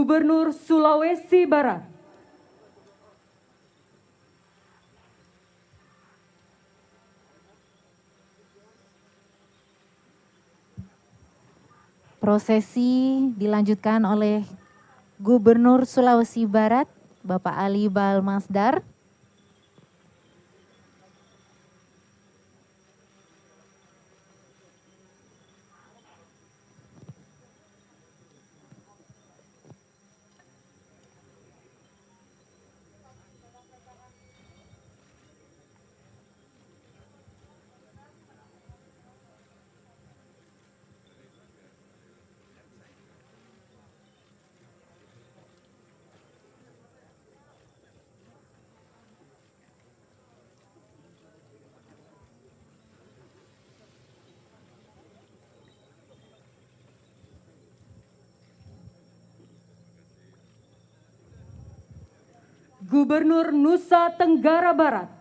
Gubernur Sulawesi Barat. Prosesi dilanjutkan oleh Gubernur Sulawesi Barat, Bapak Ali Balmasdar. Gubernur Nusa Tenggara Barat,